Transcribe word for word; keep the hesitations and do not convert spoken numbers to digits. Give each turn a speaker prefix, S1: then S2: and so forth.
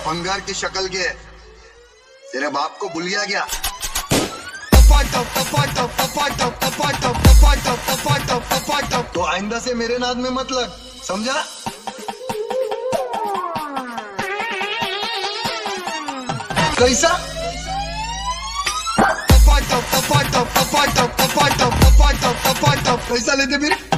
S1: भंगार की शक्ल के तेरे बाप को भूल गया क्या? तो आइंदा से मेरे नाद में मत लग, समझा? कैसा कैसा लेते फिर?